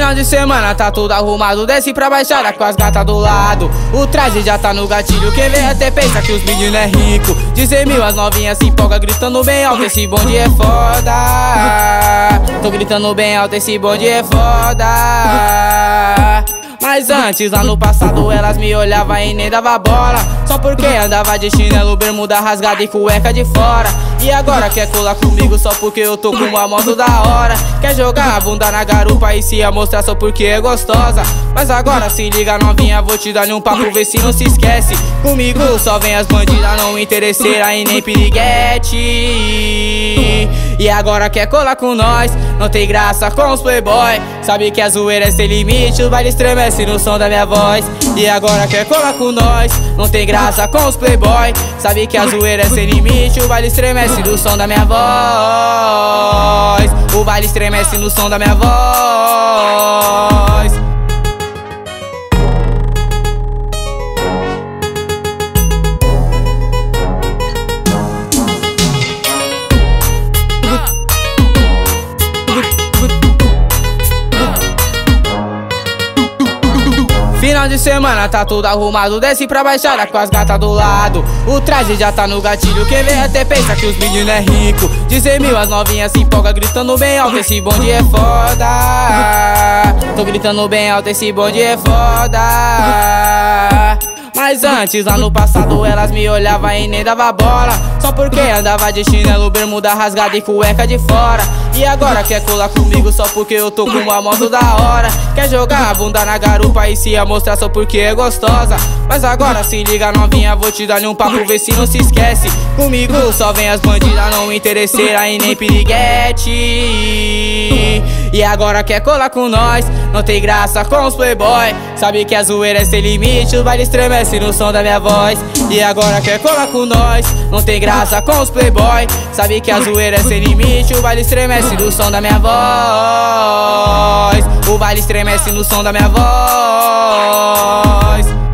Final de semana tá tudo arrumado, desce pra baixada com as gatas do lado. O traje já tá no gatilho, quem vê até pensa que os meninos é rico. 10.000 as novinhas se empolga, gritando bem alto, esse bonde é foda. Tô gritando bem alto, esse bonde é foda. Mas antes, lá no passado, elas me olhavam e nem dava bola, só porque andava de chinelo, bermuda rasgada e cueca de fora. E agora quer colar comigo só porque eu tô com uma moto da hora. Quer jogar a bunda na garupa e se amostrar só porque é gostosa. Mas agora se liga novinha, vou te dar um papo, vê se não se esquece. Comigo só vem as bandidas, não interesseira e nem piriguete. E agora quer colar com nós, não tem graça com os playboy. Sabe que a zoeira é sem limite, o baile estremece no som da minha voz. E agora quer colar com nós, não tem graça com os playboy. Sabe que a zoeira é sem limite, o baile estremece no som da minha voz. O baile estremece no som da minha voz. Final de semana tá tudo arrumado, desce pra baixada com as gatas do lado. O traje já tá no gatilho, quem vê até pensa que os meninos é rico. 10.000 as novinhas se empolga, gritando bem alto, esse bonde é foda. Tô gritando bem alto, esse bonde é foda. Mas antes, lá no passado, elas me olhavam e nem dava bola, só porque andava de chinelo, bermuda rasgada e cueca de fora. E agora quer colar comigo só porque eu tô com uma moto da hora. Quer jogar a bunda na garupa e se amostrar só porque é gostosa. Mas agora se liga novinha, vou te dar um papo, vê se não se esquece. Comigo só vem as bandidas, não interesseira e nem piriguete. E agora quer colar com nós, não tem graça com os playboy. Sabe que a zoeira é sem limite, o baile estremece no som da minha voz. E agora quer colar com nós, não tem graça com os playboy. Sabe que a zoeira é sem limite, o baile estremece no som da minha voz. O baile estremece no som da minha voz.